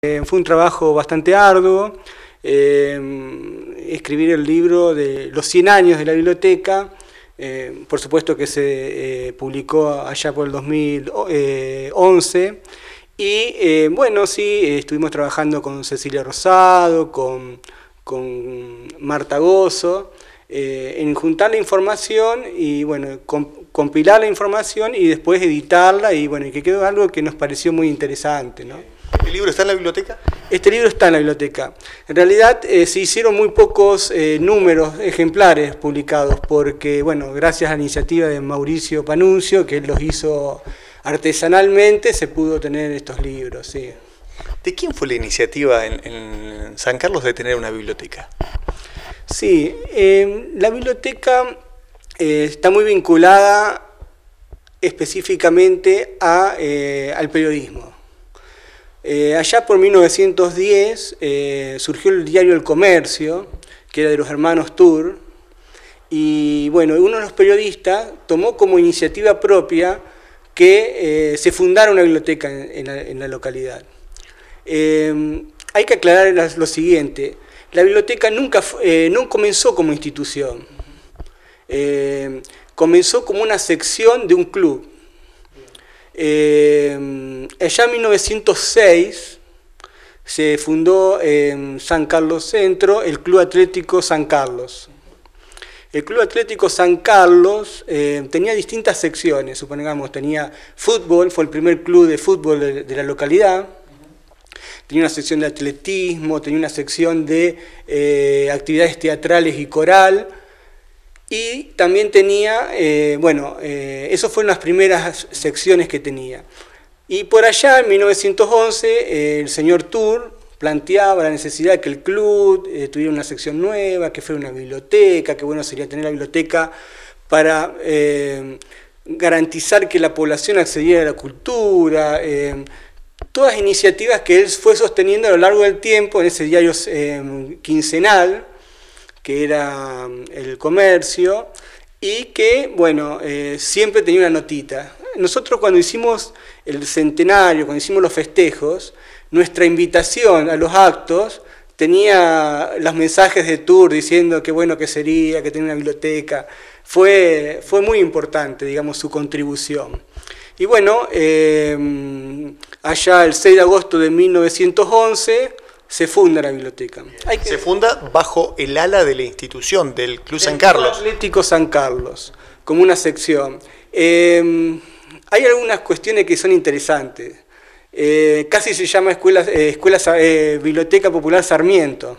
Fue un trabajo bastante arduo, escribir el libro de los 100 años de la biblioteca, por supuesto que se publicó allá por el 2011, y bueno, sí, estuvimos trabajando con Cecilia Rosado, con Marta Gozo, en juntar la información y bueno, compilar la información y después editarla, y bueno, y que quedó algo que nos pareció muy interesante, ¿no? ¿El libro está en la biblioteca? Este libro está en la biblioteca. En realidad se hicieron muy pocos ejemplares publicados, porque bueno, gracias a la iniciativa de Mauricio Panuncio, que él los hizo artesanalmente, se pudo tener estos libros, sí. ¿De quién fue la iniciativa en San Carlos de tener una biblioteca? Sí, la biblioteca está muy vinculada específicamente al periodismo. Allá por 1910 surgió el diario El Comercio, que era de los hermanos Tur, y bueno, uno de los periodistas tomó como iniciativa propia que se fundara una biblioteca en la localidad. Hay que aclarar lo siguiente: la biblioteca no comenzó como institución, comenzó como una sección de un club. Allá en 1906 se fundó en San Carlos Centro el Club Atlético San Carlos. El Club Atlético San Carlos tenía distintas secciones, supongamos, tenía fútbol, fue el primer club de fútbol de la localidad. Tenía una sección de atletismo, tenía una sección de actividades teatrales y coral, y también tenía, esas fueron las primeras secciones que tenía. Y por allá, en 1911, el señor Tur planteaba la necesidad de que el club tuviera una sección nueva, que fuera una biblioteca, que bueno sería tener la biblioteca para garantizar que la población accediera a la cultura, todas iniciativas que él fue sosteniendo a lo largo del tiempo en ese diario quincenal, que era El Comercio, y que, bueno, siempre tenía una notita. Nosotros cuando hicimos el centenario, cuando hicimos los festejos, nuestra invitación a los actos tenía los mensajes de Tur diciendo qué bueno que sería, que tenía una biblioteca. Fue muy importante, digamos, su contribución. Y bueno, allá el 6 de agosto de 1911 se funda la biblioteca. Se funda bajo el ala de la institución, del Club San Carlos. Club Atlético San Carlos, como una sección. Hay algunas cuestiones que son interesantes. Casi se llama Biblioteca Popular Sarmiento.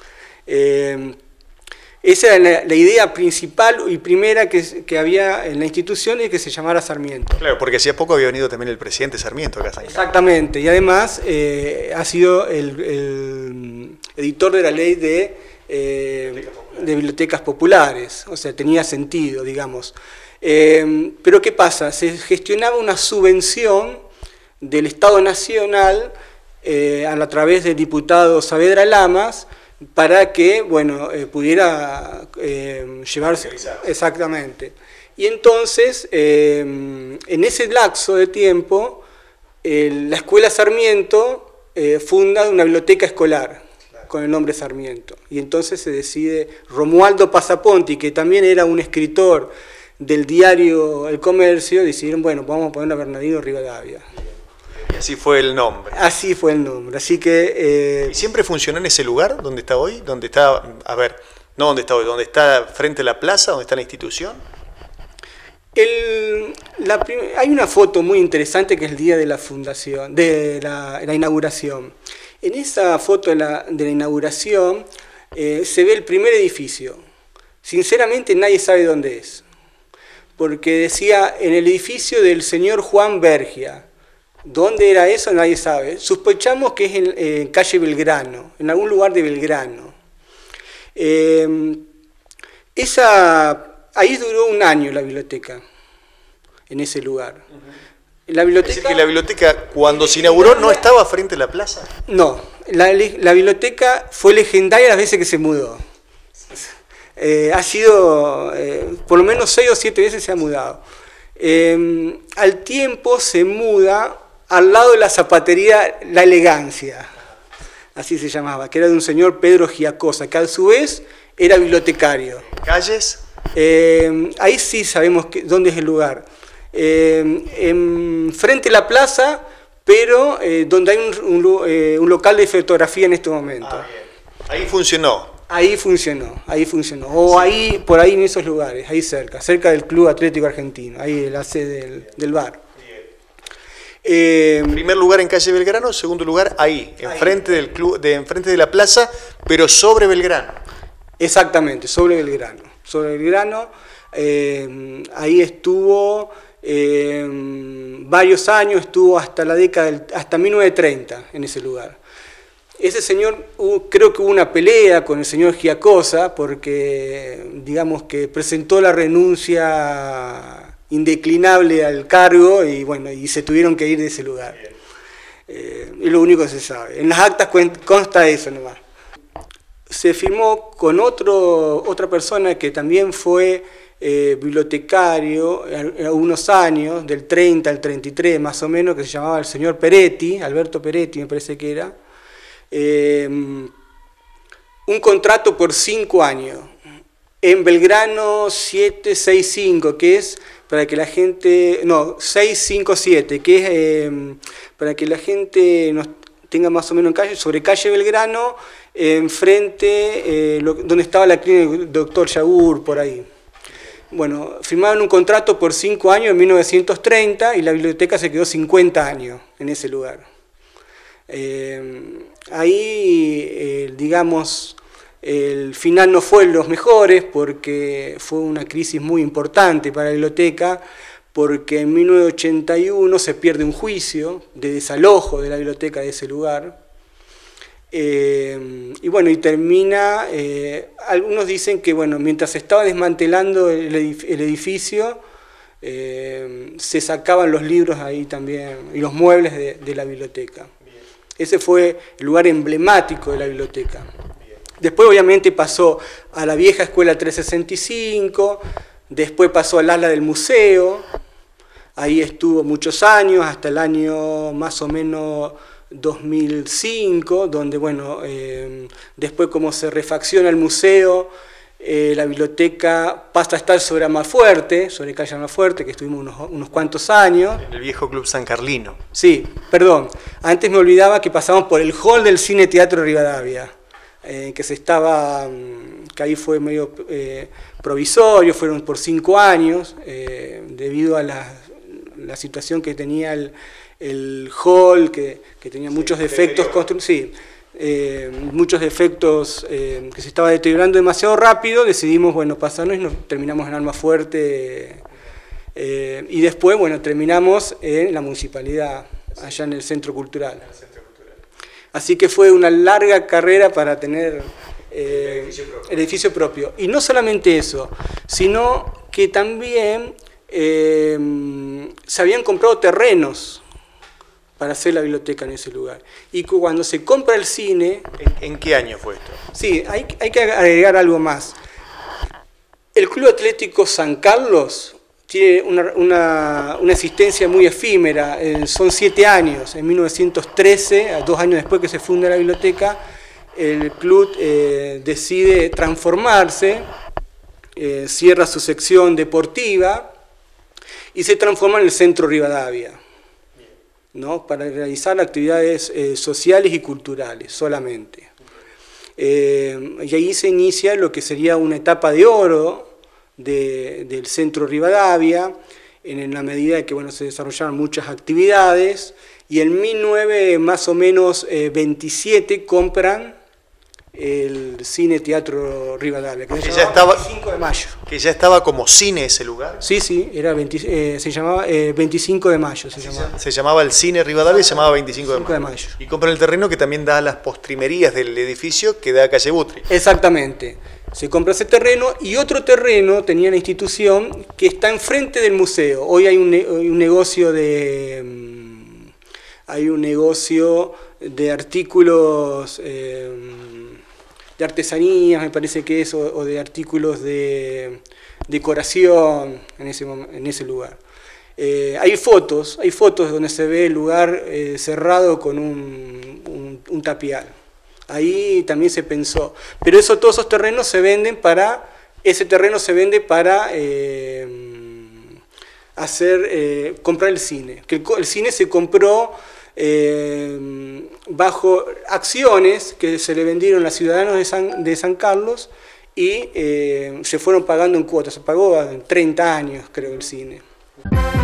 Esa era la idea principal y primera que había en la institución, y que se llamara Sarmiento. Claro, porque hacía poco había venido también el presidente Sarmiento acá. Exactamente, y además ha sido el editor de la ley de bibliotecas populares, o sea, tenía sentido, digamos. Pero ¿qué pasa? Se gestionaba una subvención del Estado Nacional a través del diputado Saavedra Lamas, para que, bueno, pudiera llevarse... Exactamente. Y entonces, en ese lapso de tiempo, la Escuela Sarmiento funda una biblioteca escolar con el nombre Sarmiento. Y entonces se decide, Romualdo Pasaponti, que también era un escritor del diario El Comercio, decidieron, bueno, vamos a poner a Bernardino Rivadavia. Y así fue el nombre. Así fue el nombre, así que... ¿Y siempre funcionó en ese lugar donde está hoy? ¿Donde está, no donde está hoy, donde está frente a la plaza, donde está la institución? Hay una foto muy interesante que es el día de la fundación, de la inauguración. En esa foto de la inauguración se ve el primer edificio. Sinceramente nadie sabe dónde es, porque decía en el edificio del señor Juan Bergia. ¿Dónde era eso? Nadie sabe. Sospechamos que es en calle Belgrano, en algún lugar de Belgrano. Ahí duró un año la biblioteca, en ese lugar. La biblioteca, es decir, que la biblioteca cuando se inauguró no estaba frente a la plaza. No, la biblioteca fue legendaria las veces que se mudó. Ha sido, por lo menos 6 o 7 veces se ha mudado. Al tiempo se muda al lado de la zapatería La Elegancia. así se llamaba, que era de un señor Pedro Giacosa, que a su vez era bibliotecario. ¿Calles? Ahí sí sabemos dónde es el lugar. Frente a la plaza, pero donde hay un local de fotografía en este momento. Ah, bien. Ahí funcionó. Ahí funcionó. O sí. Ahí, por ahí en esos lugares, ahí cerca del Club Atlético Argentino, ahí la sede del bar. Primer lugar en calle Belgrano, segundo lugar ahí, enfrente del club, enfrente de la plaza, pero sobre Belgrano. Exactamente, sobre Belgrano. Ahí estuvo varios años, estuvo hasta la década, hasta 1930 en ese lugar. Ese señor, creo que hubo una pelea con el señor Giacosa, porque digamos que presentó la renuncia indeclinable al cargo y bueno, y se tuvieron que ir de ese lugar. Es lo único que se sabe. En las actas consta eso nomás. Se firmó con otra persona que también fue bibliotecario unos años, del 30 al 33 más o menos, que se llamaba el señor Peretti, Alberto Peretti me parece que era, un contrato por 5 años en Belgrano 765, que es para que la gente, no, 657, que es para que la gente nos tenga más o menos en calle, sobre calle Belgrano, enfrente, donde estaba la clínica del doctor Yagur, por ahí. Bueno, firmaron un contrato por 5 años en 1930 y la biblioteca se quedó 50 años en ese lugar. Ahí, digamos, el final no fue de los mejores porque fue una crisis muy importante para la biblioteca, porque en 1981 se pierde un juicio de desalojo de la biblioteca de ese lugar. Y bueno, y termina, algunos dicen que bueno, mientras se estaba desmantelando el edificio, se sacaban los libros ahí también, y los muebles de la biblioteca. Bien. Ese fue el lugar emblemático de la biblioteca. Bien. Después obviamente pasó a la vieja escuela 365, después pasó al ala del museo, ahí estuvo muchos años, hasta el año más o menos 2005, donde bueno, después como se refacciona el museo, la biblioteca pasa a estar sobre Almafuerte, sobre calle Almafuerte, que estuvimos unos cuantos años. En el viejo Club San Carlino. Sí, perdón, antes me olvidaba que pasamos por el hall del Cine Teatro Rivadavia, que ahí fue medio provisorio, fueron por 5 años, debido a la situación que tenía el hall, que tenía muchos defectos, muchos defectos, que se estaba deteriorando demasiado rápido, decidimos bueno, pasarnos y nos terminamos en Almafuerte, y después bueno, terminamos en la municipalidad, allá en el Centro Cultural. Así que fue una larga carrera para tener el edificio propio. Y no solamente eso, sino que también se habían comprado terrenos para hacer la biblioteca en ese lugar. Y cuando se compra el cine... ¿En qué año fue esto? Sí, hay que agregar algo más. El Club Atlético San Carlos tiene una existencia muy efímera, son 7 años. En 1913, 2 años después que se funda la biblioteca, el club decide transformarse, cierra su sección deportiva y se transforma en el Centro Rivadavia, ¿no? Para realizar actividades sociales y culturales solamente. Y ahí se inicia lo que sería una etapa de oro del Centro Rivadavia, en la medida de que bueno, se desarrollaron muchas actividades, y en 1927 compran el Cine Teatro Rivadavia, que ya estaba 25 de mayo. Que ya estaba como cine ese lugar. Sí, era se llamaba 25 de mayo. Se llamaba el Cine Rivadavia y se llamaba 25 de mayo. Y compran el terreno que también da a las postrimerías del edificio que da a calle Butri. Exactamente. Se compra ese terreno y otro terreno tenía la institución que está enfrente del museo. Hoy hay un negocio de artículos de artesanías, me parece que es, o de artículos de decoración en ese lugar. Hay fotos donde se ve el lugar cerrado con un tapial. Ahí también se pensó. Pero todos esos terrenos se venden para... Ese terreno se vende para comprar el cine. Que el cine se compró bajo acciones que se le vendieron a ciudadanos de San Carlos y se fueron pagando en cuotas. Se pagó en 30 años, creo, el cine.